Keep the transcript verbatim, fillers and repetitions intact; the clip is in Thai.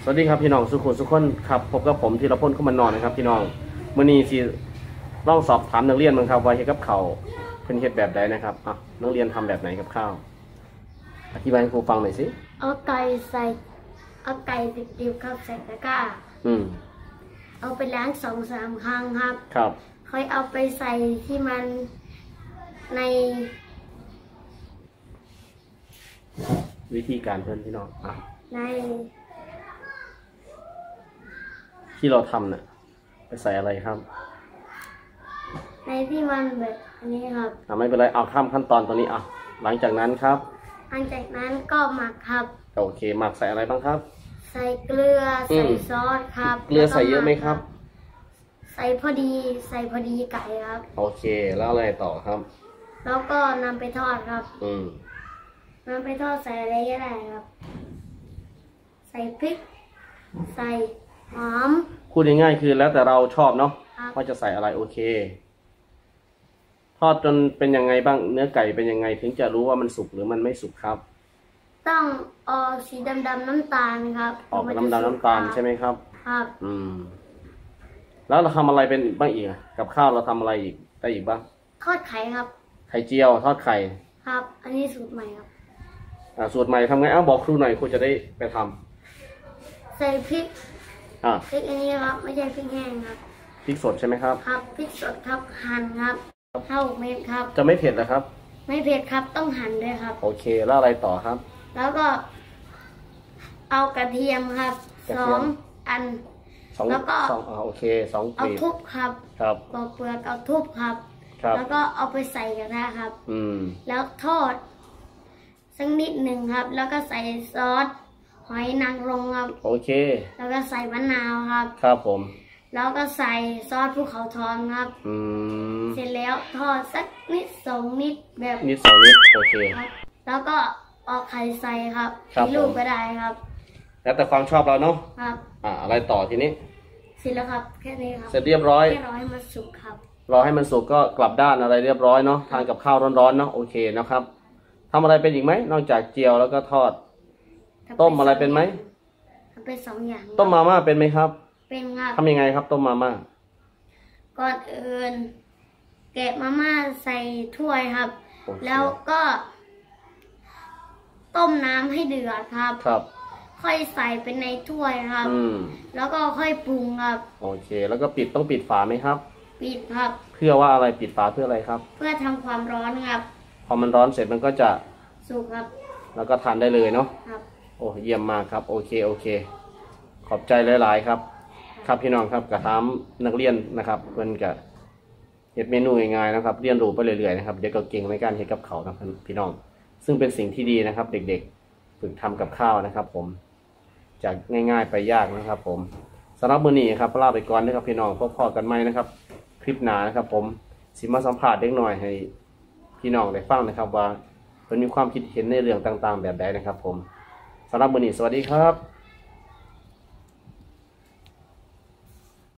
สวัสดีครับพี่น้องสุขุมสุขคนครับพบกับผมธีรพล เข้ามานอนนะครับพี่น้องมื้อนี้สิลองสอบถามนักเรียนมั้งครับว่าเฮ็ดกับข้าวเพิ่นเฮ็ดแบบใดนะครับอ่ะนักเรียนทำแบบไหนกับข้าวอธิบายให้ครูฟังหน่อยสิเอาไก่ใส่เอาไก่ดิบๆครับใส่ตะกร้าอืมเอาไปล้างสองสามครั้งครับครับค่อยเอาไปใส่ที่มันในวิธีการเพิ่นพี่น้องอ่ะในที่เราทำน่ะไปใส่อะไรครับในที่มันแบบอันนี้ครับอ่ะไม่เป็นไรเอาข้ามขั้นตอนตรงนี้อ่ะหลังจากนั้นครับหลังจากนั้นก็หมักครับโอเคหมักใส่อะไรบ้างครับใส่เกลือใส่ซอสครับเกลือใส่เยอะไหมครับใส่พอดีใส่พอดีไก่ครับโอเคแล้วอะไรต่อครับแล้วก็นำไปทอดครับอืมนำไปทอดใส่อะไรก็ได้ครับใส่พริกใส่หอมพูดง่ายๆคือแล้วแต่เราชอบเนาะว่าจะใส่อะไรโอเคทอดจนเป็นยังไงบ้างเนื้อไก่เป็นยังไงถึงจะรู้ว่ามันสุกหรือมันไม่สุกครับต้องออกสีดำๆน้ำตาลครับออกน้ำดำน้ำตาลใช่ไหมครับครับอืมแล้วเราทำอะไรเป็นบ้างอีกกับข้าวเราทำอะไรอีกได้อีกบ้างทอดไข่ครับไข่เจียวทอดไข่ครับอันนี้สูตรใหม่ครับอ่าสูตรใหม่ทำไงอ้าวบอกครูหน่อยครูจะได้ไปทำใส่พริกอ่าพริกอันนี้ครับไม่ใช่พริกแห้งครับพริกสดใช่ไหมครับครับพริกสดครับหั่นครับเท่าเม็ดครับจะไม่เผ็ดเหรอครับไม่เผ็ดครับต้องหั่นด้วยครับโอเคแล้วอะไรต่อครับแล้วก็เอากระเทียมครับสองอันแล้วก็สองอ่าโอเคสองกลีบเอาทุบครับครับปอกเปลือกเอาทุบครับแล้วก็เอาไปใส่กระทะครับอืมแล้วทอดสักนิดหนึ่งครับแล้วก็ใส่ซอสหอยนางรมครับโอเคแล้วก็ใส่มะนาวครับครับผมแล้วก็ใส่ซอสภูเขาทองครับอืมเสร็จแล้วทอดสักนิดสองนิดแบบนิดสองนิดโอเคแล้วก็ออกไข่ใส่ครับกี่ลูกก็ได้ครับแล้วแต่ความชอบเราเนาะครับอ่าอะไรต่อทีนี้เสร็จแล้วครับแค่นี้ครับเสร็จเรียบร้อยแค่รอให้มันสุกครับรอให้มันสุกก็กลับด้านอะไรเรียบร้อยเนาะทานกับข้าวร้อนๆเนาะโอเคนะครับทำอะไรเป็นอีกไหมนอกจากเจียวแล้วก็ทอดต้มอะไรเป็นไหมทำเป็นสองอย่างต้มมาม่าเป็นไหมครับเป็นครับทำยังไงครับต้มมาม่าก่อนอื่นแกะมาม่าใส่ถ้วยครับแล้วก็ต้มน้ำให้เดือดครับครับค่อยใส่เป็นในถ้วยครับอืมแล้วก็ค่อยปรุงครับโอเคแล้วก็ปิดต้องปิดฝาไหมครับปิดครับเพื่อว่าอะไรปิดฝาเพื่ออะไรครับเพื่อทำความร้อนครับพอมันร้อนเสร็จมันก็จะสุกครับแล้วก็ทานได้เลยเนาะครับโอ้เยี่ยมมากครับโอเคโอเคขอบใจหลายๆครับครับพี่น้องครับกระทำนักเรียนนะครับเพื่อนกับเฮ็ดเมนูง่ายๆนะครับเรียนรู้ไปเรื่อยๆนะครับเด็กก็เก่งในการเฮ็ดกับข้าวนะพี่น้องซึ่งเป็นสิ่งที่ดีนะครับเด็กๆฝึกทำกับข้าวนะครับผมจากง่ายๆไปยากนะครับผมสำหรับมื้อนี้ครับลาไปก่อนนะครับพี่น้องพบพอกันใหม่นะครับคลิปหน้านะครับผมสิมาสัมภาษณ์เด็กหน่อยให้พี่น้องได้ฟังนะครับว่าเพิ่นมีความคิดเห็นในเรื่องต่างๆแบบใดนะครับผมสำหรับมื้อนี้สวัสดีครับ